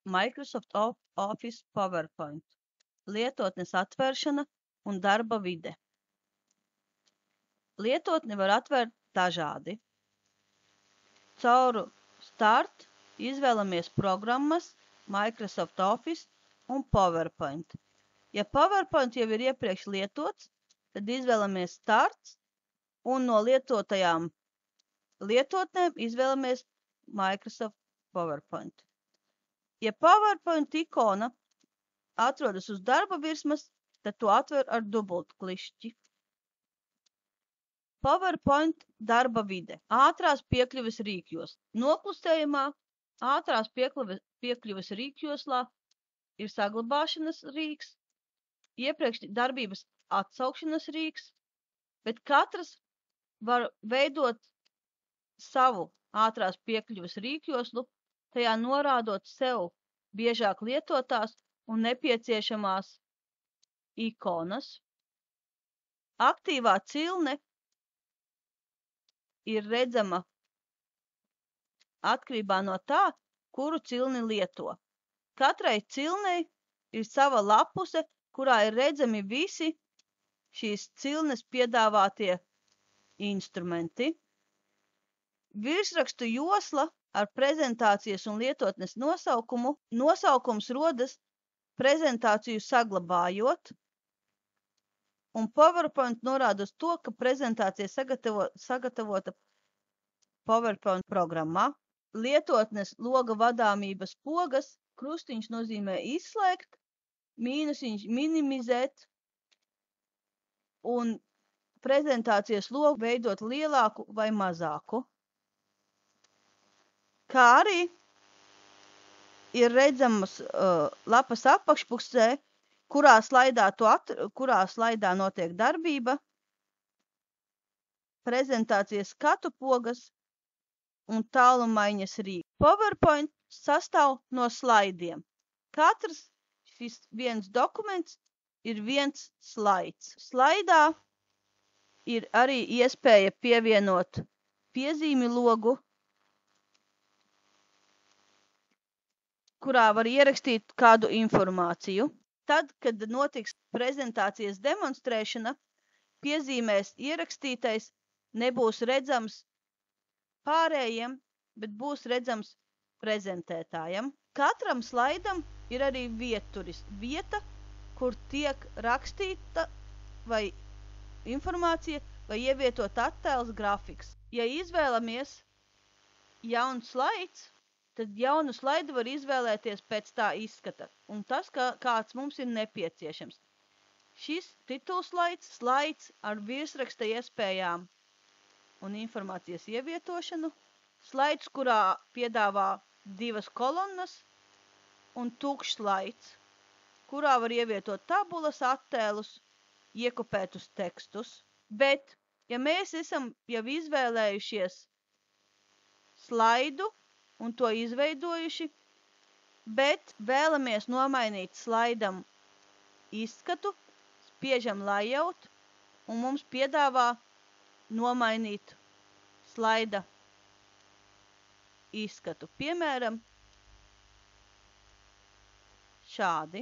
Microsoft Office PowerPoint, lietotnes atvēršana un darba vide. Lietotni var atvērt dažādi. Caur Start izvēlamies programmas Microsoft Office un PowerPoint. Ja PowerPoint jau ir iepriekš lietots, tad izvēlamies Start un no lietotajām lietotnēm izvēlamies Microsoft PowerPoint. Ja PowerPoint ikona atrodas uz darba virsmas, tad to atver ar dubultklišķi. PowerPoint darba vide. Ātrās piekļuves rīkjos. Noklusējumā ātrās piekļuves rīkjoslā ir saglabāšanas rīks, iepriekš darbības atsaukšanas rīks, bet katrs var veidot savu ātrās piekļuves rīkjoslu, tajā norādot sev biežāk lietotās un nepieciešamās ikonas. Aktīvā cilne ir redzama atkarībā no tā, kuru cilni lieto. Katrai cilnei ir sava lapuse, kurā ir redzami visi šīs cilnes piedāvātie instrumenti. Virsrakstu josla ar prezentācijas un lietotnes nosaukumu. Nosaukums rodas prezentāciju saglabājot, un PowerPoint norāda uz to, ka prezentācija sagatavota PowerPoint programmā. Lietotnes loga vadāmības pogas, krustiņš nozīmē izslēgt, mīnusiņš minimizēt, un prezentācijas logu veidot lielāku vai mazāku. Kā arī ir redzamas lapas apakšpusē, kurā slaidā notiek darbība, prezentācijas skatu pogas un tālumaiņas rīki. PowerPoint sastāv no slaidiem. Katrs šis viens dokuments ir viens slaids. Slaidā ir arī iespēja pievienot piezīmi logu, kurā var ierakstīt kādu informāciju. Tad, kad notiks prezentācijas demonstrēšana, piezīmēs ierakstītais nebūs redzams pārējiem, bet būs redzams prezentētājam. Katram slaidam ir arī vieta, kur tiek rakstīta vai informācija vai ievietot attēls grafiks. Ja izvēlamies jaunu slaids, tad jaunu slaidu var izvēlēties pēc tā izskata un tas, kāds mums ir nepieciešams. Šis titulslaids ar virsraksta iespējām un informācijas ievietošanu, slaids, kurā piedāvā 2 kolonnas, un tukšs slaids, kurā var ievietot tabulas, attēlus, iekopētus tekstus. Bet, ja mēs esam jau izvēlējušies slaidu un to izveidojuši, bet vēlamies nomainīt slaidam izskatu, spiežam layout un mums piedāvā nomainīt slaida izskatu. Piemēram, šādi.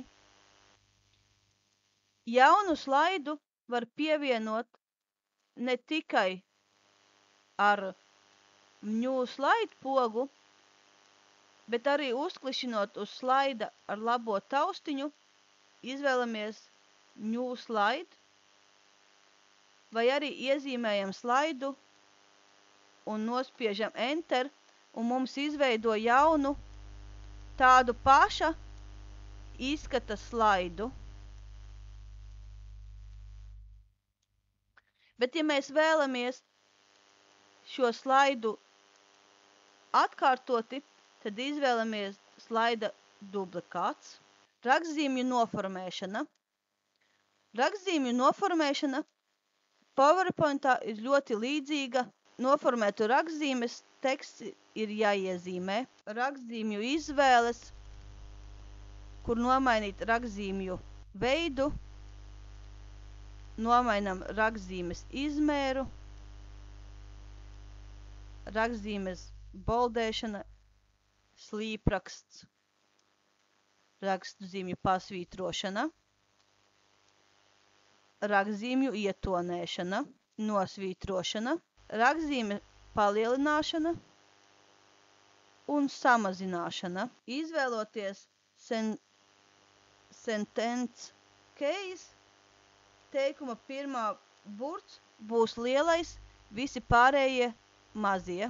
Jaunu slaidu var pievienot ne tikai ar New Slide pogu, bet arī uzklišinot uz slaida ar labo taustiņu, izvēlamies New Slide, vai arī iezīmējam slaidu un nospiežam Enter, un mums izveido jaunu tādu paša izskata slaidu. Bet, ja mēs vēlamies šo slaidu atkārtoti, tad izvēlamies slaida duplikāts. Rakstzīmju noformēšana. Rakstzīmju noformēšana PowerPointā ir ļoti līdzīga. Noformētu rakstzīmes teksts ir jāiezīmē. Rakstzīmju izvēles, kur nomainīt rakstzīmju veidu, nomainam rakstzīmes izmēru, rakstzīmes boldēšana, slīpraksts. rakstzīmju pasvītrošana, rakstzīmju ietonēšana, nosvītrošana, rakstzīme palielināšana un samazināšana. Izvēloties sentence case, teikuma pirmā burts būs lielais, visi pārējie mazie.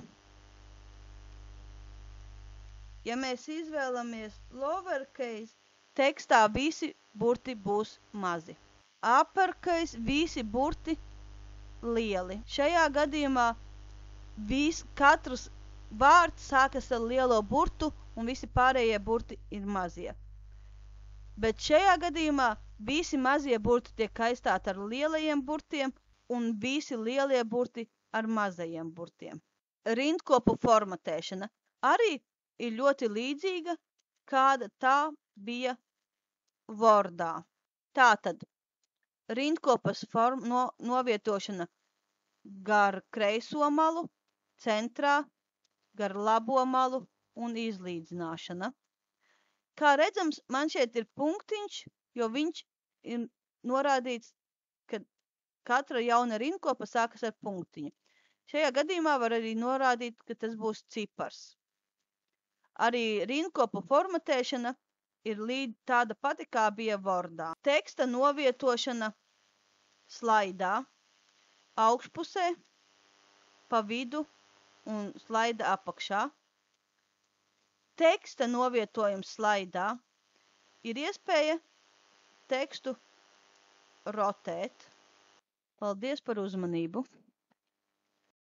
Ja mēs izvēlamies lowercase, tekstā visi burti būs mazi. Uppercase visi burti lieli. Šajā gadījumā katrs vārds sākas ar lielo burtu un visi pārējie burti ir mazie. Bet šajā gadījumā visi mazie burti tiek aizstāti ar lielajiem burtiem un visi lielie burti ar mazajiem burtiem. Rindkopu formatēšana arī ir ļoti līdzīga, kāda tā bija Wordā. Tātad rindkopas novietošana gar kreiso malu, centrā, gar labo malu un izlīdzināšana. Kā redzams, man šeit ir punktiņš, jo viņš ir norādīts, ka katra jauna rindkopa sākas ar punktiņu. Šajā gadījumā var arī norādīt, ka tas būs cipars. Arī rindkopu formatēšana ir tāda pati, kā bija Wordā. Teksta novietošana slaidā, augšpusē, pa vidu un slaida apakšā. Teksta novietojums slaidā ir iespēja tekstu rotēt. Paldies par uzmanību!